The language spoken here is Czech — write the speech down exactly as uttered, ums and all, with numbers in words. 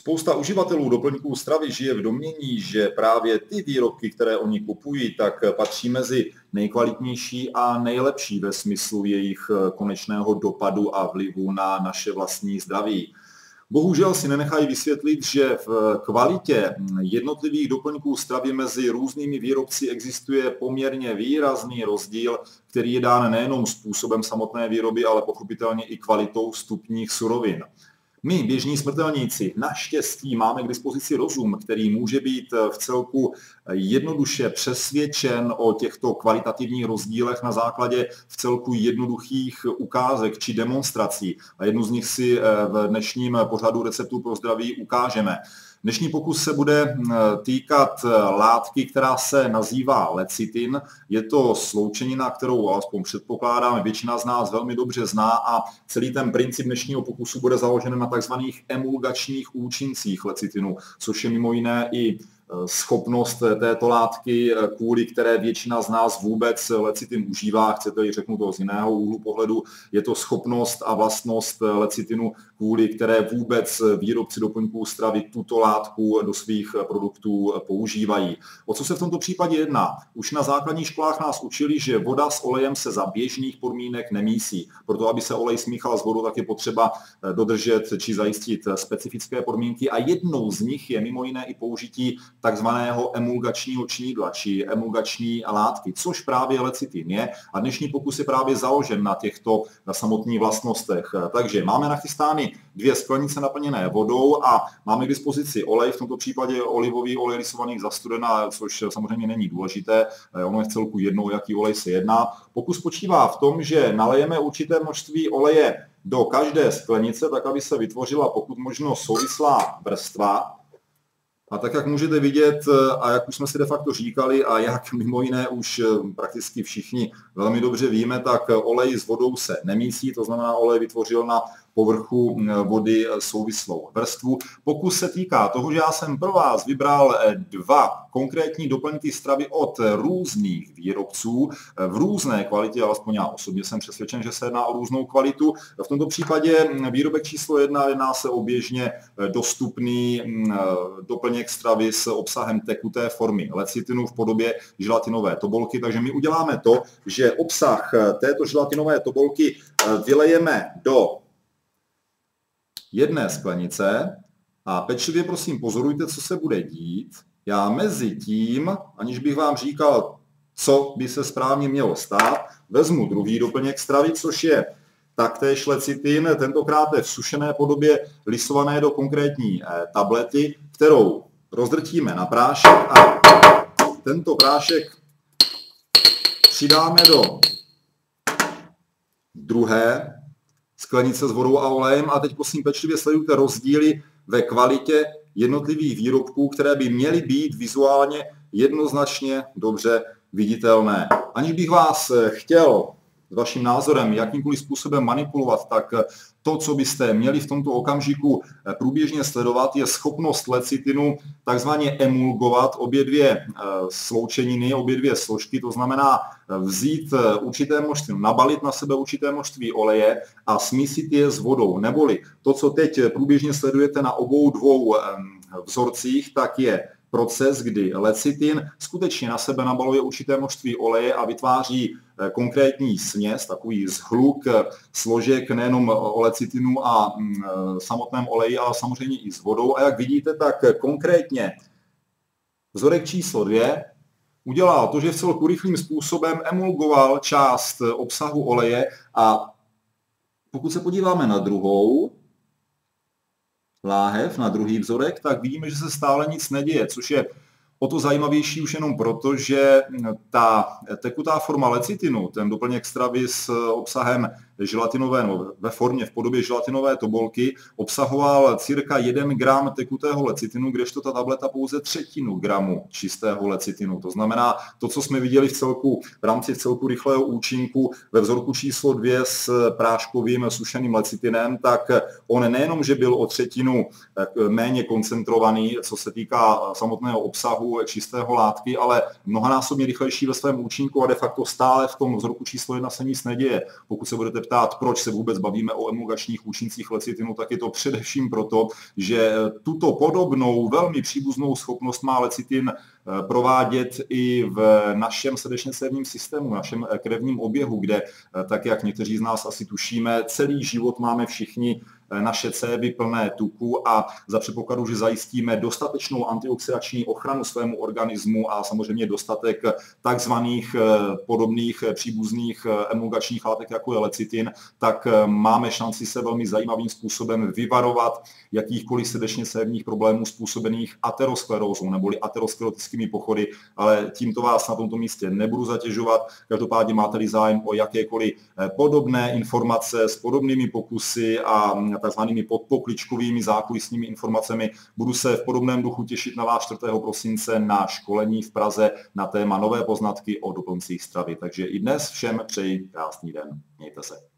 Spousta uživatelů doplňků stravy žije v domnění, že právě ty výrobky, které oni kupují, tak patří mezi nejkvalitnější a nejlepší ve smyslu jejich konečného dopadu a vlivu na naše vlastní zdraví. Bohužel si nenechají vysvětlit, že v kvalitě jednotlivých doplňků stravy mezi různými výrobci existuje poměrně výrazný rozdíl, který je dán nejenom způsobem samotné výroby, ale pochopitelně i kvalitou vstupních surovin. My, běžní smrtelníci, naštěstí máme k dispozici rozum, který může být v celku jednoduše přesvědčen o těchto kvalitativních rozdílech na základě v celku jednoduchých ukázek či demonstrací. A jednu z nich si v dnešním pořadu Receptů pro zdraví ukážeme. Dnešní pokus se bude týkat látky, která se nazývá lecitin. Je to sloučenina, kterou alespoň předpokládám, většina z nás velmi dobře zná a celý ten princip dnešního pokusu bude založen na tzv. Emulgačních účincích lecitinu, což je mimo jiné i schopnost této látky, kvůli které většina z nás vůbec lecitin užívá, chcete-li řeknu to z jiného úhlu pohledu, je to schopnost a vlastnost lecitinu, kvůli které vůbec výrobci doplňků stravy tuto látku do svých produktů používají. O co se v tomto případě jedná? Už na základních školách nás učili, že voda s olejem se za běžných podmínek nemísí. Proto, aby se olej smíchal s vodou, tak je potřeba dodržet či zajistit specifické podmínky a jednou z nich je mimo jiné i použití takzvaného emulgačního činidla, či emulgační látky, což právě lecitin je. A dnešní pokus je právě založen na těchto samotných vlastnostech. Takže máme nachystány dvě sklenice naplněné vodou a máme k dispozici olej, v tomto případě olivový olej lisovaný za studena, což samozřejmě není důležité, ono je v celku jedno, jaký olej se jedná. Pokus spočívá v tom, že nalejeme určité množství oleje do každé sklenice, tak aby se vytvořila pokud možno souvislá vrstva. A tak, jak můžete vidět, a jak už jsme si de facto říkali, a jak mimo jiné už prakticky všichni velmi dobře víme, tak olej s vodou se nemísí, to znamená, olej vytvořil na povrchu vody souvislou vrstvu. Pokus se týká toho, že já jsem pro vás vybral dva konkrétní doplňky stravy od různých výrobců v různé kvalitě, alespoň já osobně jsem přesvědčen, že se jedná o různou kvalitu. V tomto případě výrobek číslo jedna jedná se o běžně dostupný doplněk stravy s obsahem tekuté formy lecitinu v podobě želatinové tobolky, takže my uděláme to, že obsah této želatinové tobolky vylejeme do jedné sklenice a pečlivě prosím pozorujte, co se bude dít. Já mezi tím, aniž bych vám říkal, co by se správně mělo stát, vezmu druhý doplněk stravy, což je taktéž lecitin, tentokrát je v sušené podobě lisované do konkrétní tablety, kterou rozdrtíme na prášek a tento prášek přidáme do druhé sklenice s vodou a olejem a teď prosím pečlivě sledujte rozdíly ve kvalitě jednotlivých výrobků, které by měly být vizuálně jednoznačně dobře viditelné. Aniž bych vás chtěl s vaším názorem jakýmkoliv způsobem manipulovat, tak to, co byste měli v tomto okamžiku průběžně sledovat, je schopnost lecitinu takzvaně emulgovat obě dvě sloučeniny, obě dvě složky, to znamená vzít určité množství, nabalit na sebe určité množství oleje a smísit je s vodou. Neboli to, co teď průběžně sledujete na obou dvou vzorcích, tak je proces, kdy lecitin skutečně na sebe nabaluje určité množství oleje a vytváří konkrétní směs, takový shluk složek nejenom o lecitinu a samotném oleji, ale samozřejmě i s vodou. A jak vidíte, tak konkrétně vzorek číslo dvě udělal to, že v celku rychlým způsobem emulgoval část obsahu oleje a pokud se podíváme na druhou láhev, na druhý vzorek, tak vidíme, že se stále nic neděje, což je o to zajímavější už jenom proto, že ta tekutá forma lecitinu, ten doplněk stravy s obsahem želatinové, no, ve formě v podobě želatinové tobolky, obsahoval cirka jeden gram tekutého lecitinu, kdežto ta tableta pouze třetinu gramu čistého lecitinu. To znamená, to, co jsme viděli v celku, v rámci v celku rychlého účinku ve vzorku číslo dvě s práškovým sušeným lecitinem, tak on nejenom, že byl o třetinu méně koncentrovaný, co se týká samotného obsahu čistého látky, ale mnohanásobně rychlejší ve svém účinku a de facto stále v tom vzorku číslo jedna se nic neděje. Pokud se budete ptát, proč se vůbec bavíme o emulgačních účincích lecitinu, tak je to především proto, že tuto podobnou, velmi příbuznou schopnost má lecitin provádět i v našem srdečně-cévním systému, v našem krevním oběhu, kde, tak jak někteří z nás asi tušíme, celý život máme všichni naše cévy plné tuku a za předpokladu, že zajistíme dostatečnou antioxidační ochranu svému organismu a samozřejmě dostatek takzvaných podobných příbuzných emulgačních látek, jako je lecitin, tak máme šanci se velmi zajímavým způsobem vyvarovat jakýchkoliv srdečně-cévních problémů způsobených aterosklerózou neboli aterosklerotickými pochody, ale tímto vás na tomto místě nebudu zatěžovat. Každopádně máte-li zájem o jakékoliv podobné informace s podobnými pokusy a takzvanými podpokličkovými zákulisními informacemi, budu se v podobném duchu těšit na vás čtvrtého prosince na školení v Praze na téma nové poznatky o doplňcích stravy. Takže i dnes všem přeji krásný den. Mějte se.